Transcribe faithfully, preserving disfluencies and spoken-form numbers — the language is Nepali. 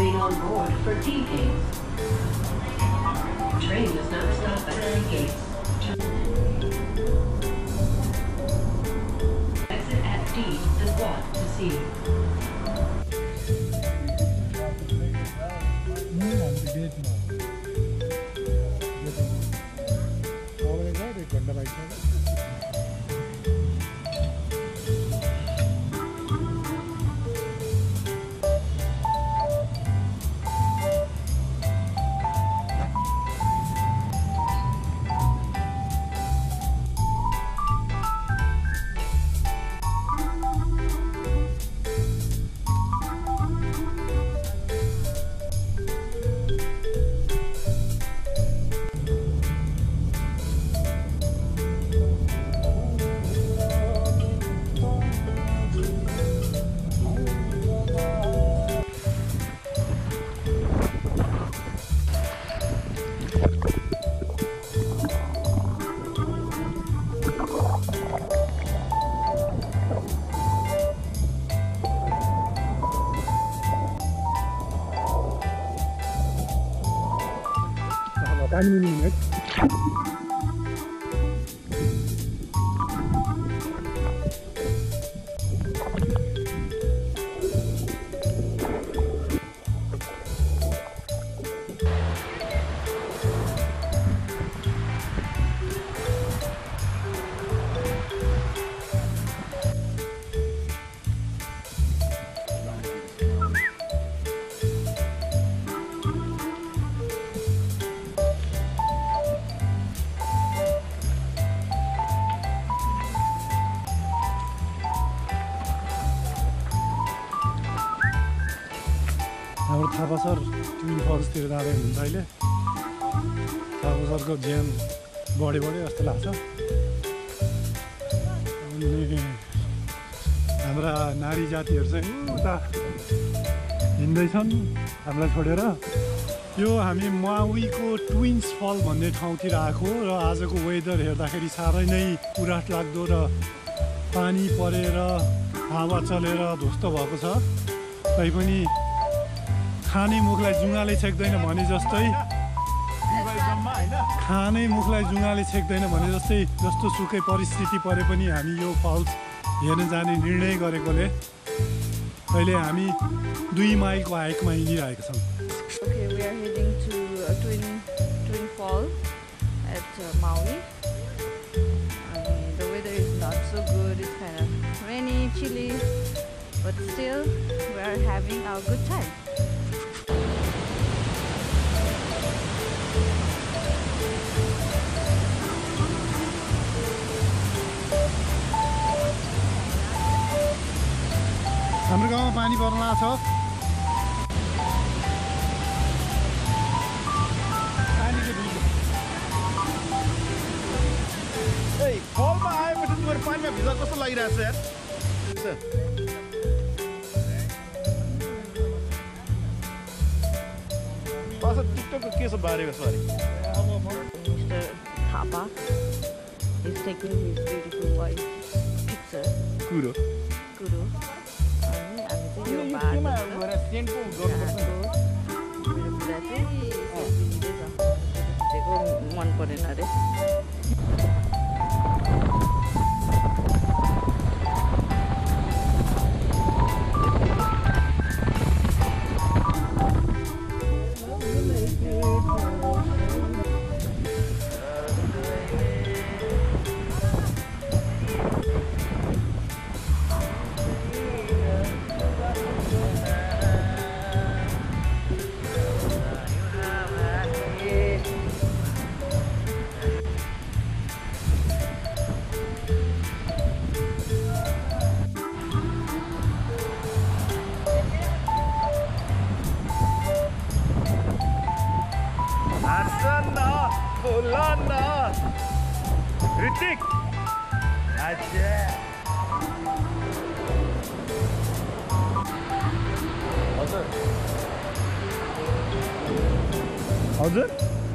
remain on board for decades. Train does not stop at any gates. Exit at D and walk to C. tiny minute. हाम्रो थापासर ट्विन फल्सतिर जाँदै हुनुहुन्छ अहिले। थापासरको ज्यान बढी बढी जस्तो लाग्छ। अनि हाम्रा नारी जातिहरू चाहिँ उता हिँड्दैछन् हामीलाई छोडेर। यो हामी माउईको ट्विन्स फल भन्ने ठाउँतिर आएको र आजको वेदर हेर्दाखेरि साह्रै नै उराठ लाग्दो र पानी परेर हावा चलेर ध्वस्त भएको छ। तैपनि खाने मुखलाई जुङ्गाले छेक्दैन भने जस्तै खाने मुखलाई जुङ्गाले छेक्दैन भने जस्तै जस्तो सुकै परिस्थिति परे पनि हामी यो फल्स हेर्न जाने निर्णय गरेकोले अहिले हामी दुई माइलको हाइकमा हिँडिरहेका छौँ। Okay, we are heading to a twin twin fall at uh, Maui. And the weather is not so good. It's kind of rainy, chilly, but still we are having our good time. हाम्रो गाउँमा पानी पर्न लाग्छ। ए फलमा आएपछि तिम्रो पानीमा भिजा कस्तो लागिरहेछ यार? पासा टिकटकको के छ बारेको sorry? Mister Thapa is taking his beautiful wife's picture. कुरो Guru. यो बाटो सेन्टको गर्नुपर्छ। मेरो बुढा चाहिँ सेल्फी लिँदैछ। खिचेको मन परेन अरे। ऋतिक अच्छा हजुर हजुर